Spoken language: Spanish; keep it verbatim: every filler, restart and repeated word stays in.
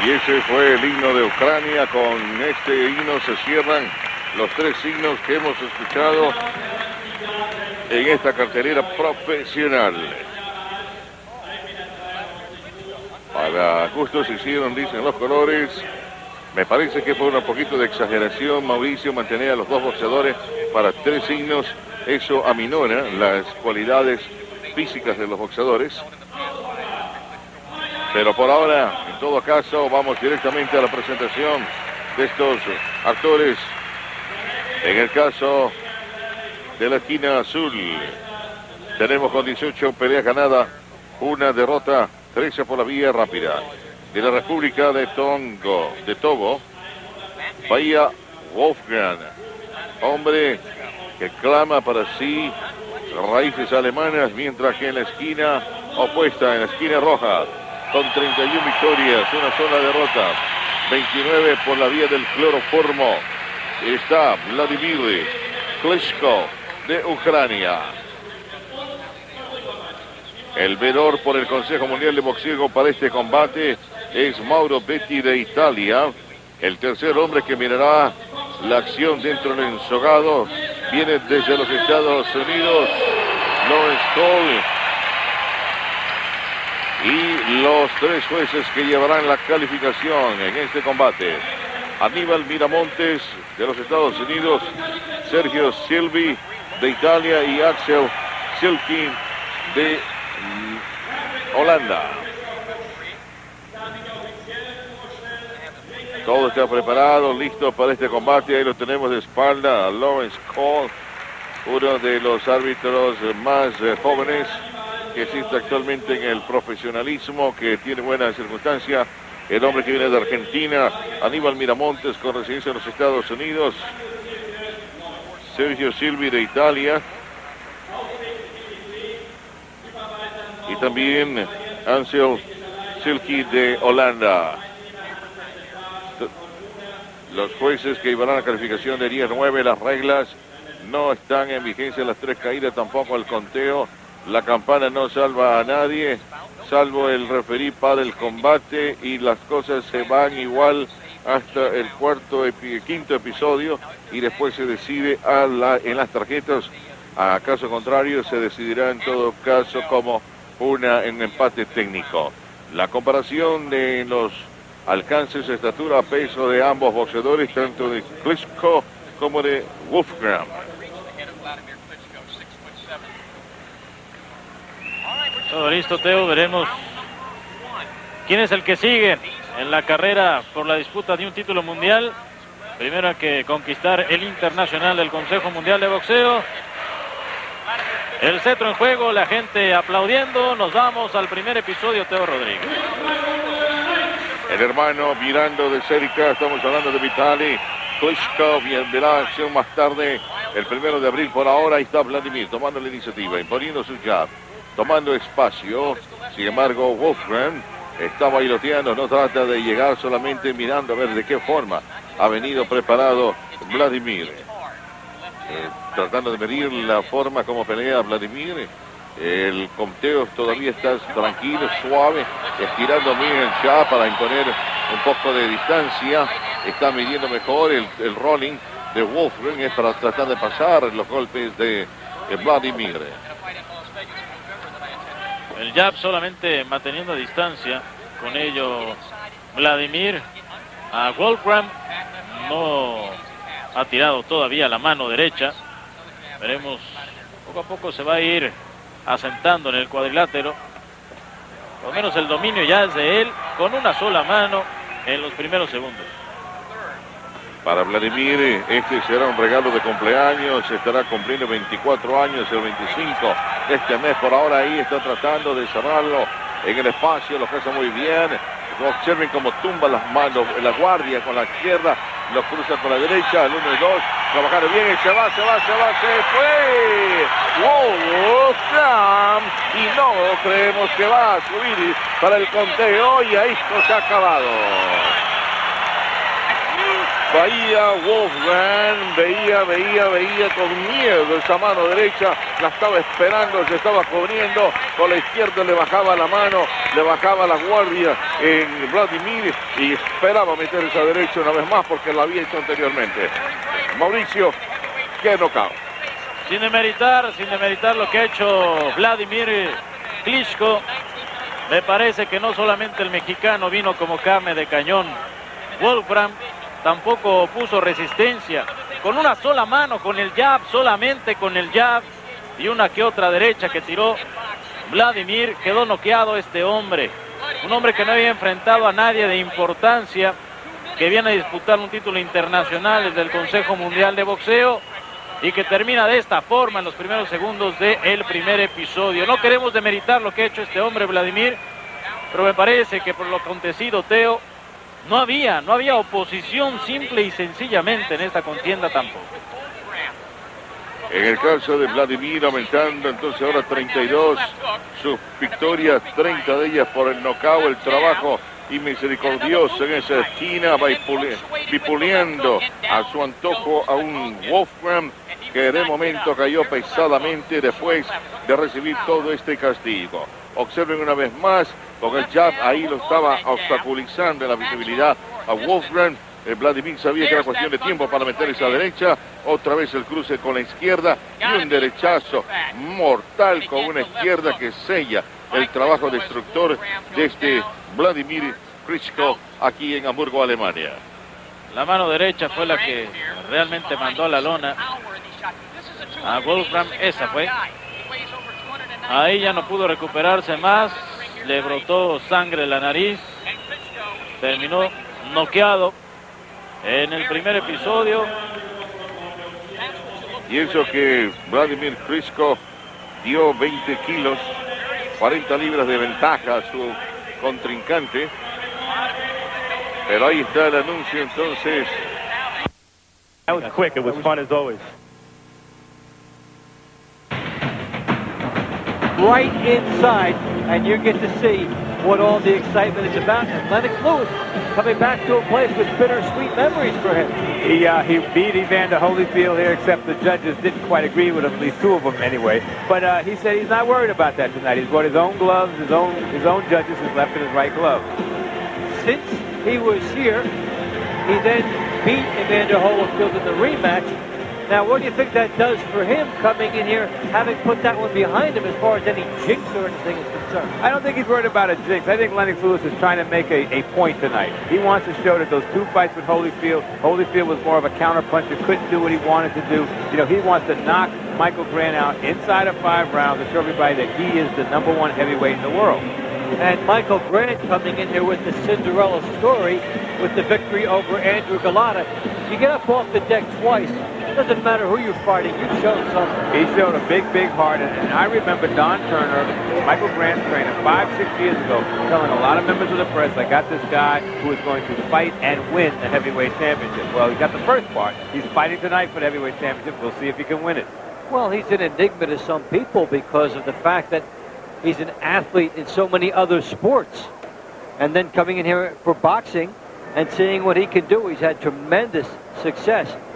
Y ese fue el himno de Ucrania. Con este himno se cierran los tres himnos que hemos escuchado en esta cartelera profesional. Para gustos se hicieron, dicen los colores. Me parece que fue un poquito de exageración, Mauricio, mantener a los dos boxeadores para tres himnos. Eso aminora las cualidades físicas de los boxeadores. Pero por ahora, en todo caso, vamos directamente a la presentación de estos actores. En el caso de la esquina azul, tenemos con dieciocho peleas ganadas, una derrota, trece por la vía rápida. De la República de Tongo, de Togo, Bahía Wolfgang, hombre que clama para sí raíces alemanas, mientras que en la esquina opuesta, en la esquina roja, con treinta y una victorias, una sola derrota, veintinueve por la vía del cloroformo, está Vladimir Klitschko de Ucrania. El veedor por el Consejo Mundial de Boxeo para este combate es Mauro Betti de Italia. El tercer hombre que mirará la acción dentro del ensogado viene desde los Estados Unidos, Lawrence Cole. Y los tres jueces que llevarán la calificación en este combate: Aníbal Miramontes de los Estados Unidos, Sergio Silvi de Italia y Axel Silkin de mm, Holanda. Todo está preparado, listo para este combate. Ahí lo tenemos de espalda a Lawrence Cole, uno de los árbitros más eh, jóvenes que existe actualmente en el profesionalismo, que tiene buena circunstancia. El hombre que viene de Argentina, Aníbal Miramontes, con residencia en los Estados Unidos. Sergio Silvi de Italia. Y también Ansel Silky de Holanda. Los jueces que llevarán la calificación de día nueve, las reglas no están en vigencia, las tres caídas, tampoco el conteo. La campana no salva a nadie, salvo el referí para el combate, y las cosas se van igual hasta el cuarto, epi, quinto episodio, y después se decide a la, en las tarjetas. A caso contrario, se decidirá en todo caso como una, un empate técnico. La comparación de los alcances, estatura, peso de ambos boxeadores, tanto de Klitschko como de Wolfgang. Todo listo, Teo. Veremos quién es el que sigue en la carrera por la disputa de un título mundial. Primero hay que conquistar el internacional del Consejo Mundial de Boxeo. El cetro en juego, la gente aplaudiendo. Nos vamos al primer episodio, Teo Rodríguez. El hermano mirando de cerca, estamos hablando de Vitali Klitschko, verá acción más tarde, el primero de abril. Por ahora ahí está Vladimir tomando la iniciativa, imponiendo su jab, tomando espacio. Sin embargo, Wolfgang está bailoteando, no trata de llegar, solamente mirando a ver de qué forma ha venido preparado Vladimir. Eh, tratando de medir la forma como pelea Vladimir. El conteo todavía está tranquilo, suave, estirando bien el jab para imponer un poco de distancia. Está midiendo mejor el, el rolling de Wolfgang, es para tratar de pasar los golpes de, de Vladimir. El jab solamente manteniendo distancia, con ello Vladimir. A Wolfgang no ha tirado todavía la mano derecha. Veremos, poco a poco se va a ir asentando en el cuadrilátero. Por lo menos el dominio ya es de él, con una sola mano en los primeros segundos. Para Vladimir, este será un regalo de cumpleaños. Estará cumpliendo veinticuatro años el veinticinco de este mes. Por ahora ahí está tratando de cerrarlo en el espacio, lo hace muy bien. Observen cómo tumba las manos, la guardia con la izquierda, lo cruza con la derecha, el uno y dos, trabajaron bien, y se va, se va, se va, se fue. Wolfgang, y no creemos que va a subir para el conteo, y ahí esto se ha acabado. Veía Wolfgang, veía, veía, veía con miedo esa mano derecha, la estaba esperando, se estaba cubriendo, con la izquierda le bajaba la mano, le bajaba la guardia en Vladimir y esperaba meter esa derecha una vez más porque la había hecho anteriormente. Mauricio, qué knockout. Sin demeritar, sin demeritar lo que ha hecho Vladimir Klitschko, me parece que no solamente el mexicano vino como carne de cañón, Wolfram tampoco puso resistencia, con una sola mano, con el jab, solamente con el jab y una que otra derecha que tiró Vladimir, quedó noqueado este hombre, un hombre que no había enfrentado a nadie de importancia, que viene a disputar un título internacional desde el Consejo Mundial de Boxeo y que termina de esta forma en los primeros segundos del primer episodio. No queremos demeritar lo que ha hecho este hombre Vladimir, pero me parece que por lo acontecido, Teo, no había, no había oposición simple y sencillamente en esta contienda tampoco. En el caso de Vladimir, aumentando entonces ahora treinta y dos, sus victorias, treinta de ellas por el nocaut, el trabajo y misericordioso en esa esquina, va bipuleando a su antojo a un Wolfram que de momento cayó pesadamente después de recibir todo este castigo. Observen una vez más, con el jab ahí lo estaba obstaculizando en la visibilidad a Wolfram. Eh, Vladimir sabía que era cuestión de tiempo para meter esa derecha, otra vez el cruce con la izquierda y un derechazo mortal con una izquierda que sella el trabajo destructor de este Vladimir Klitschko aquí en Hamburgo, Alemania. La mano derecha fue la que realmente mandó a la lona a Wolfram, esa fue. Ahí ya no pudo recuperarse más, le brotó sangre en la nariz, terminó noqueado en el primer episodio. Y eso que Vladimir Klitschko dio veinte kilos, cuarenta libras de ventaja a su contrincante. Pero ahí está el anuncio entonces. That was quick, it was fun as always. Right inside, and you get to see what all the excitement is about. And Lennox Lewis coming back to a place with bittersweet memories for him. He uh, he beat Evander Holyfield here, except the judges didn't quite agree with him, at least two of them anyway. But uh, he said he's not worried about that tonight. He's brought his own gloves, his own his own judges, his left and his right glove. Since he was here, he then beat Evander Holyfield in the rematch. Now, what do you think that does for him coming in here, having put that one behind him as far as any jinx or anything is concerned? I don't think he's worried about a jinx. I think Lennox Lewis is trying to make a, a point tonight. He wants to show that those two fights with Holyfield, Holyfield was more of a counterpuncher, couldn't do what he wanted to do. You know, he wants to knock Michael Grant out inside of five rounds to show everybody that he is the number one heavyweight in the world. And Michael Grant coming in here with the Cinderella story with the victory over Andrew Galata. You get up off the deck twice. It doesn't matter who you're fighting, you've shown something. He showed a big, big heart. And, and I remember Don Turner, Michael Grant's trainer, five, six years ago, telling a lot of members of the press, I got this guy who is going to fight and win the heavyweight championship. Well, he got the first part. He's fighting tonight for the heavyweight championship. We'll see if he can win it. Well, he's an enigma to some people because of the fact that he's an athlete in so many other sports. And then coming in here for boxing and seeing what he can do. He's had tremendous success.